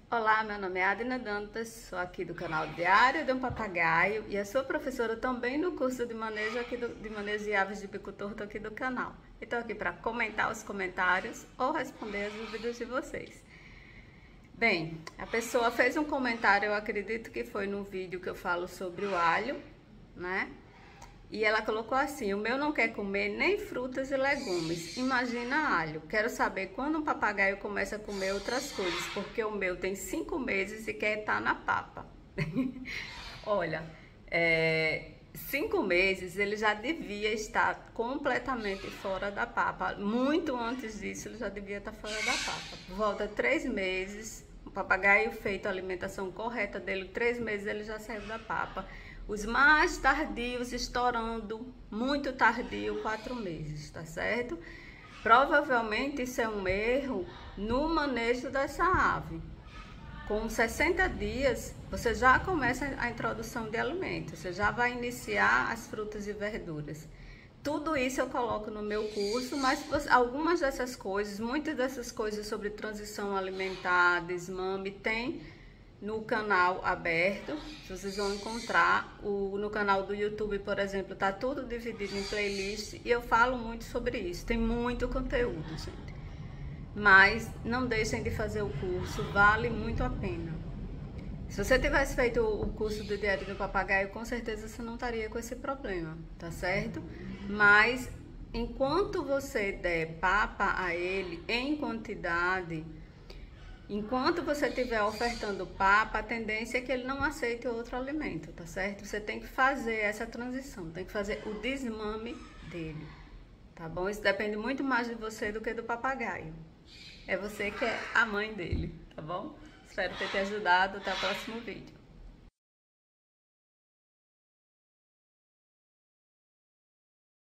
Olá, meu nome é Adina Dantas, sou aqui do canal Diário de um Papagaio e sou professora também no curso de manejo de manejo de aves de bico torto aqui do canal. Estou aqui para comentar os comentários ou responder as dúvidas de vocês. Bem, a pessoa fez um comentário, eu acredito que foi no vídeo que eu falo sobre o alho, né? E ela colocou assim: o meu não quer comer nem frutas e legumes, imagina alho. Quero saber quando um papagaio começa a comer outras coisas, porque o meu tem 5 meses e quer estar na papa. Olha, 5 meses ele já devia estar completamente fora da papa. Muito antes disso ele já devia estar fora da papa. Por volta de 3 meses, o papagaio feito a alimentação correta dele, 3 meses ele já saiu da papa. Os mais tardios, estourando, muito tardio, 4 meses, tá certo? Provavelmente isso é um erro no manejo dessa ave. Com 60 dias, você já começa a introdução de alimentos, você já vai iniciar as frutas e verduras. Tudo isso eu coloco no meu curso, mas algumas dessas coisas, muitas dessas coisas sobre transição alimentar, desmame, tem no canal aberto. Vocês vão encontrar no canal do YouTube, por exemplo, tá tudo dividido em playlist e eu falo muito sobre isso. Tem muito conteúdo, gente. Mas não deixem de fazer o curso, vale muito a pena. Se você tivesse feito o curso do Diário do Papagaio, com certeza você não estaria com esse problema, tá certo? Mas enquanto você der papa a ele em quantidade, enquanto você estiver ofertando papa, a tendência é que ele não aceite outro alimento, tá certo? Você tem que fazer essa transição, tem que fazer o desmame dele, tá bom? Isso depende muito mais de você do que do papagaio. É você que é a mãe dele, tá bom? Espero ter te ajudado. Até o próximo vídeo.